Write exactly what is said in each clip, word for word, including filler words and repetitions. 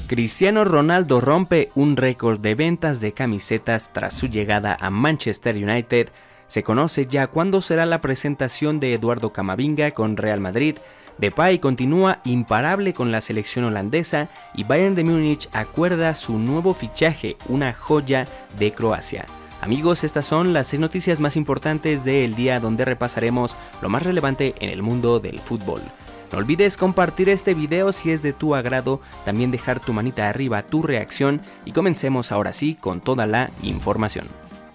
Cristiano Ronaldo rompe un récord de ventas de camisetas tras su llegada a Manchester United. Se conoce ya cuándo será la presentación de Eduardo Camavinga con Real Madrid. Depay continúa imparable con la selección holandesa y Bayern de Múnich acuerda su nuevo fichaje, una joya de Croacia. Amigos, estas son las seis noticias más importantes del día, donde repasaremos lo más relevante en el mundo del fútbol. No olvides compartir este video si es de tu agrado, también dejar tu manita arriba, tu reacción, y comencemos ahora sí con toda la información.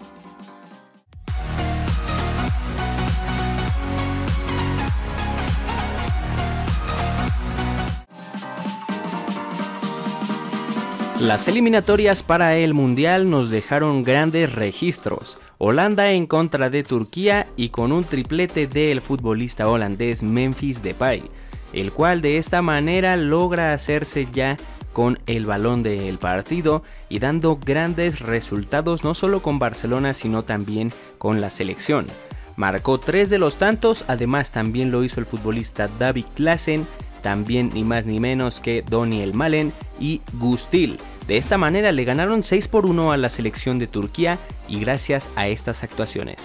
Las eliminatorias para el Mundial nos dejaron grandes registros. Holanda en contra de Turquía y con un triplete del futbolista holandés Memphis Depay, el cual de esta manera logra hacerse ya con el balón del partido y dando grandes resultados no solo con Barcelona sino también con la selección. Marcó tres de los tantos, además también lo hizo el futbolista David Klaassen, también ni más ni menos que Daniel Malen y Gustil. De esta manera le ganaron seis por uno a la selección de Turquía y gracias a estas actuaciones.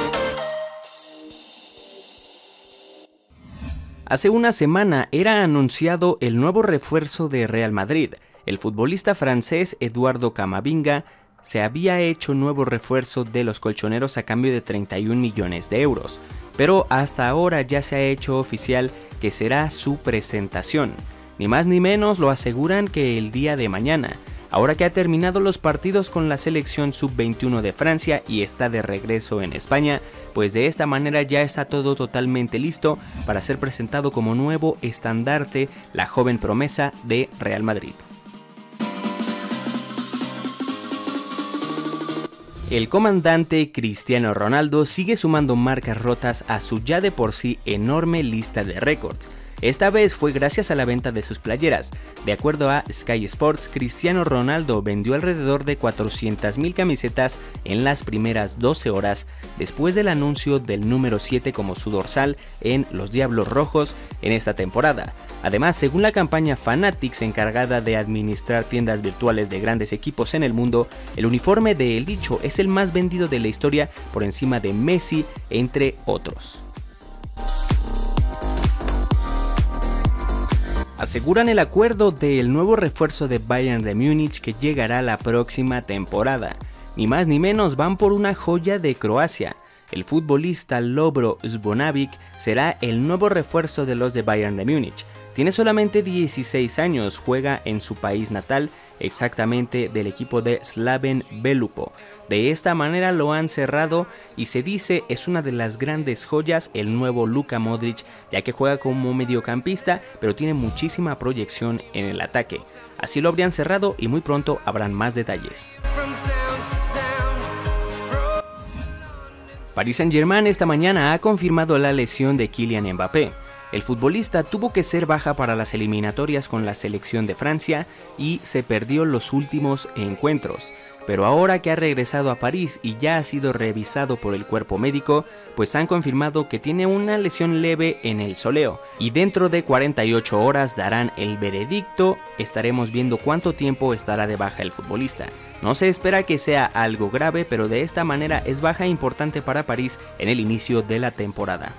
Hace una semana era anunciado el nuevo refuerzo de Real Madrid. El futbolista francés Eduardo Camavinga se había hecho nuevo refuerzo de los colchoneros a cambio de treinta y un millones de euros, pero hasta ahora ya se ha hecho oficial que será su presentación. Ni más ni menos lo aseguran que el día de mañana, ahora que ha terminado los partidos con la selección sub veintiuno de Francia y está de regreso en España, pues de esta manera ya está todo totalmente listo para ser presentado como nuevo estandarte, la joven promesa de Real Madrid. El comandante Cristiano Ronaldo sigue sumando marcas rotas a su ya de por sí enorme lista de récords. Esta vez fue gracias a la venta de sus playeras. De acuerdo a Sky Sports, Cristiano Ronaldo vendió alrededor de cuatrocientas mil camisetas en las primeras doce horas después del anuncio del número siete como su dorsal en los Diablos Rojos en esta temporada. Además, según la campaña Fanatics, encargada de administrar tiendas virtuales de grandes equipos en el mundo, el uniforme de El Bicho es el más vendido de la historia por encima de Messi, entre otros. Aseguran el acuerdo del nuevo refuerzo de Bayern de Múnich que llegará la próxima temporada. Ni más ni menos van por una joya de Croacia. El futbolista Lovro Zvonavic será el nuevo refuerzo de los de Bayern de Múnich. Tiene solamente dieciséis años, juega en su país natal, exactamente del equipo de Slaven Belupo. De esta manera lo han cerrado y se dice es una de las grandes joyas el nuevo Luka Modric, ya que juega como mediocampista pero tiene muchísima proyección en el ataque. Así lo habrían cerrado y muy pronto habrán más detalles. Paris Saint-Germain esta mañana ha confirmado la lesión de Kylian Mbappé. El futbolista tuvo que ser baja para las eliminatorias con la selección de Francia y se perdió los últimos encuentros. Pero ahora que ha regresado a París y ya ha sido revisado por el cuerpo médico, pues han confirmado que tiene una lesión leve en el soleo y dentro de cuarenta y ocho horas darán el veredicto. Estaremos viendo cuánto tiempo estará de baja el futbolista. No se espera que sea algo grave, pero de esta manera es baja importante para París en el inicio de la temporada.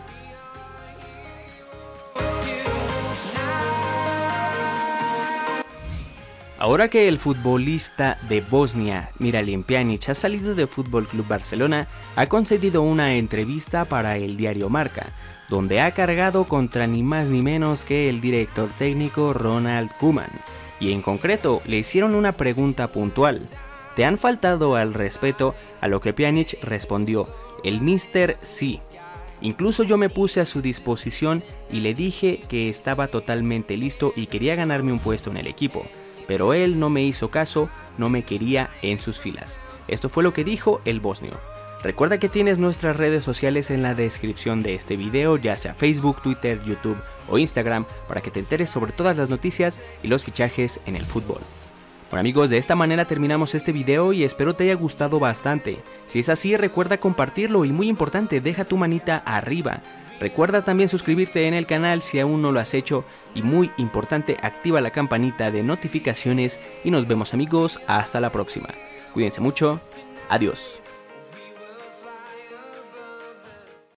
Ahora que el futbolista de Bosnia, Miralem Pjanic, ha salido de Fútbol Club Barcelona, ha concedido una entrevista para el diario Marca, donde ha cargado contra ni más ni menos que el director técnico Ronald Koeman, y en concreto le hicieron una pregunta puntual. ¿Te han faltado al respeto? A lo que Pjanic respondió, el míster sí. Incluso yo me puse a su disposición y le dije que estaba totalmente listo y quería ganarme un puesto en el equipo. Pero él no me hizo caso, no me quería en sus filas. Esto fue lo que dijo el bosnio. Recuerda que tienes nuestras redes sociales en la descripción de este video, ya sea Facebook, Twitter, YouTube o Instagram, para que te enteres sobre todas las noticias y los fichajes en el fútbol. Bueno amigos, de esta manera terminamos este video y espero te haya gustado bastante. Si es así, recuerda compartirlo y muy importante, deja tu manita arriba. Recuerda también suscribirte en el canal si aún no lo has hecho y muy importante, activa la campanita de notificaciones y nos vemos amigos, hasta la próxima. Cuídense mucho, adiós.